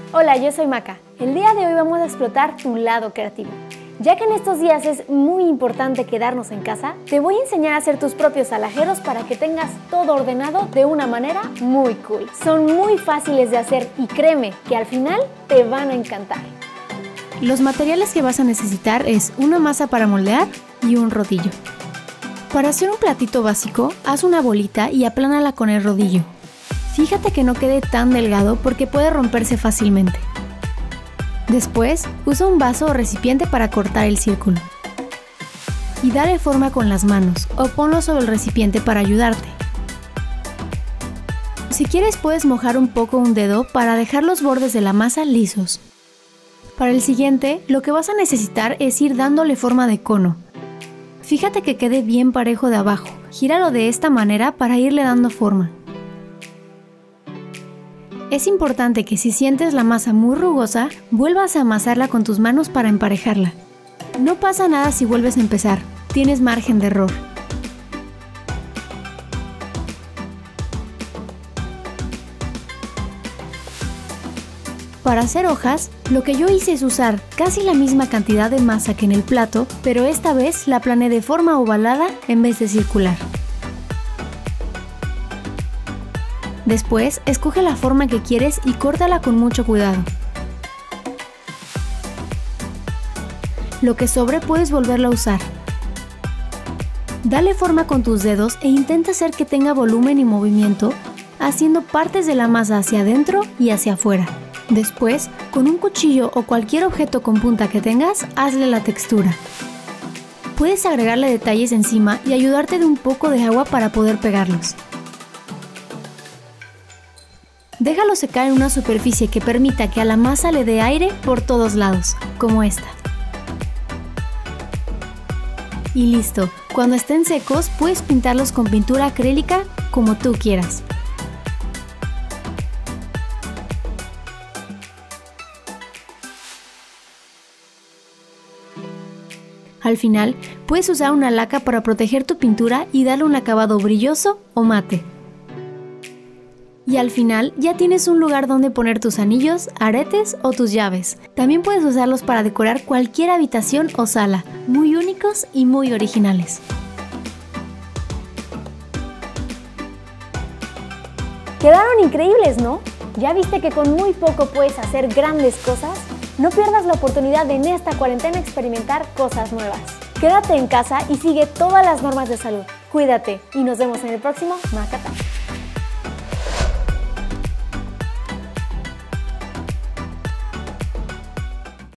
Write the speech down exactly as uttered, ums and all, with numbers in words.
Hola, yo soy Maca. El día de hoy vamos a explotar tu lado creativo. Ya que en estos días es muy importante quedarnos en casa, te voy a enseñar a hacer tus propios alajeros para que tengas todo ordenado de una manera muy cool. Son muy fáciles de hacer y créeme que al final te van a encantar. Los materiales que vas a necesitar es una masa para moldear y un rodillo. Para hacer un platito básico, haz una bolita y aplánala con el rodillo. Fíjate que no quede tan delgado porque puede romperse fácilmente. Después, usa un vaso o recipiente para cortar el círculo. Y dale forma con las manos o ponlo sobre el recipiente para ayudarte. Si quieres puedes mojar un poco un dedo para dejar los bordes de la masa lisos. Para el siguiente, lo que vas a necesitar es ir dándole forma de cono. Fíjate que quede bien parejo de abajo. Gíralo de esta manera para irle dando forma. Es importante que si sientes la masa muy rugosa, vuelvas a amasarla con tus manos para emparejarla. No pasa nada si vuelves a empezar, tienes margen de error. Para hacer hojas, lo que yo hice es usar casi la misma cantidad de masa que en el plato, pero esta vez la aplané de forma ovalada en vez de circular. Después, escoge la forma que quieres y córtala con mucho cuidado. Lo que sobre puedes volverlo a usar. Dale forma con tus dedos e intenta hacer que tenga volumen y movimiento, haciendo partes de la masa hacia adentro y hacia afuera. Después, con un cuchillo o cualquier objeto con punta que tengas, hazle la textura. Puedes agregarle detalles encima y ayudarte de un poco de agua para poder pegarlos. Déjalo secar en una superficie que permita que a la masa le dé aire por todos lados, como esta. Y listo, cuando estén secos puedes pintarlos con pintura acrílica como tú quieras. Al final, puedes usar una laca para proteger tu pintura y darle un acabado brilloso o mate. Y al final ya tienes un lugar donde poner tus anillos, aretes o tus llaves. También puedes usarlos para decorar cualquier habitación o sala, muy únicos y muy originales. Quedaron increíbles, ¿no? ¿Ya viste que con muy poco puedes hacer grandes cosas? No pierdas la oportunidad de en esta cuarentena experimentar cosas nuevas. Quédate en casa y sigue todas las normas de salud. Cuídate y nos vemos en el próximo Maca Time.